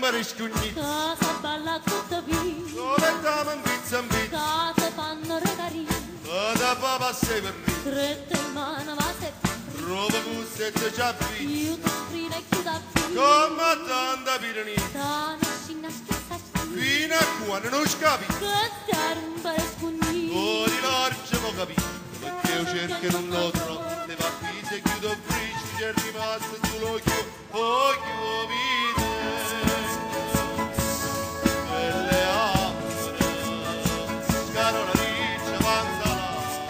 rumbare scugnizzi. Casa balla tutta via. Dove stiamo in pizza in pizza. Casa fanno regali. Da papà sei per me. Strette in mano ma se Roba cussette già frì. io ti scrivo e chiudo a via. Come tanta piranizia. Tana scina schizza Fino a quando non scapi. che stia rumbare scugnizzi. Oh, di large mo capito. Perché io cerco e non lo trovo. Le pappise chiudo frici. C'è rimasto sull'occhio. Occhio vite. Belle amore. Scarola riccia avanza là.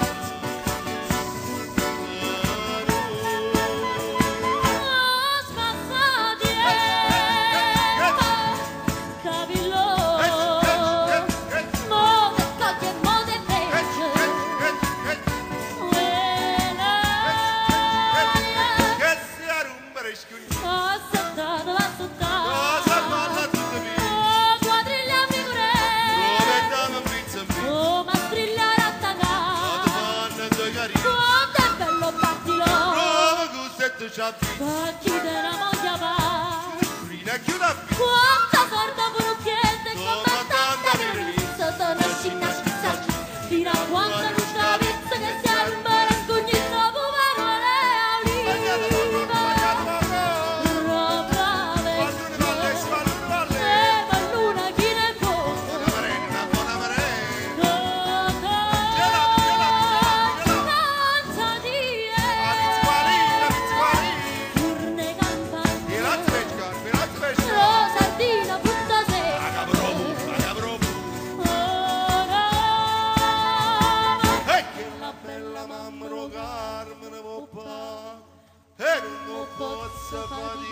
Chi della moglia va? Frina chiuda. Quanta sorda brucchiette come tanta violizza. Sono scina schizza. Fino a quando non scavizza che si armbara scugnizza. Povero le olive. Roba vecchia. E ma luna chi ne può? Buona marena. Tanza die. Urne campane. Sardina frutta secca. Ora La bella mamma lo Carmine può fa e non posso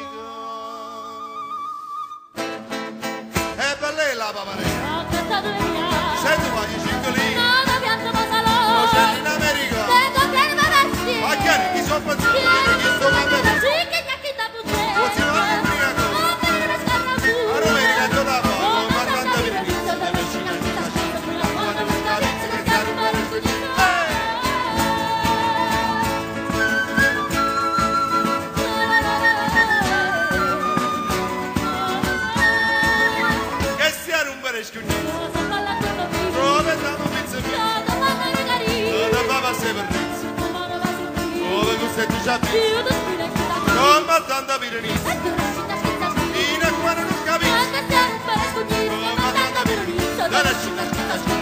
faticare. E per lei la paparella. ho cantato le mie. Senti qua gli cingolini. No, da pianta ma salò. Lo c'è in America. Tengo pieni ma vesti. Ma chiaro, chi sono pensato? Pieni Chi sto ma mandando? vesti. Che gnacchi da bucce. Non si va a finire cosa. Oh, bene, mi scarna su. Ma non vedi che tu la fai? Oh, Ma tanta tanta vita, vita. da vicino, chi sta scendo, fino a quando non scavizza, che si arrumbare il cugino. Che si rumbare scugnizzi. Cosa balla tutta via. Dove stiamo pizza pizza. Casa fanno regali. Da papà sei per rizzo. Mano va su qui. Dove cussette già frì. Io ti scrivo e chiudo a via. Come tanta piranizia. E tu non scina schizza schizza. Fino a quando non capisci. Anche se non fare scugnizza, ma tanta violizza. Dalla scina, scina, scina.